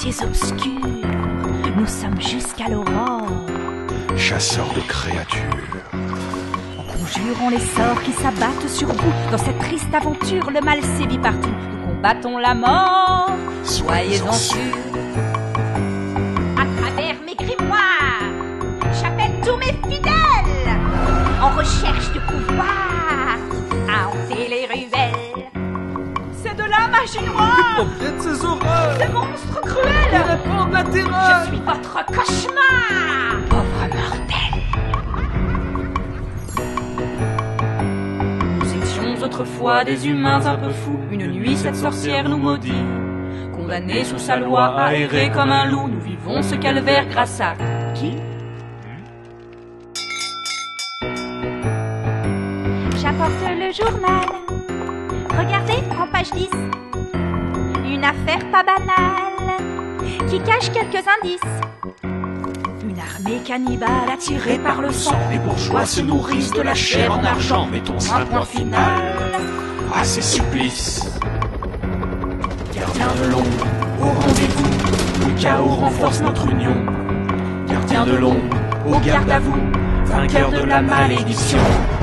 sentiers obscurs, nous sommes jusqu'à l'aurore. Chasseurs de créatures, Conjurons les sorts qui s'abattent sur vous. Dans cette triste aventure, le mal sévit partout. Nous combattons la mort, soyez-en sûrs. À travers mes grimoires, j'appelle tous mes fidèles en recherche de pouvoir à hanter les ruelles. C'est de la magie noire, Prophète ces horreurs, ce monstre qui cruel. répandent la terreur. Je suis votre cauchemar, pauvre mortel. Nous étions autrefois des humains un peu fous. Une nuit, cette sorcière nous maudit. Condamnés sous sa loi à errer comme un loup, nous vivons ce calvaire grâce à qui? J'apporte le journal. Regardez en page 10. Une affaire pas banale qui cache quelques indices. Une armée cannibale attirée par le sang. les bourgeois se nourrissent de la chair en argent. Mettons un point final à ces supplices. Gardien de l'ombre, au rendez-vous, le chaos renforce notre union. Gardien de l'ombre, au garde à vous, vainqueur de la malédiction.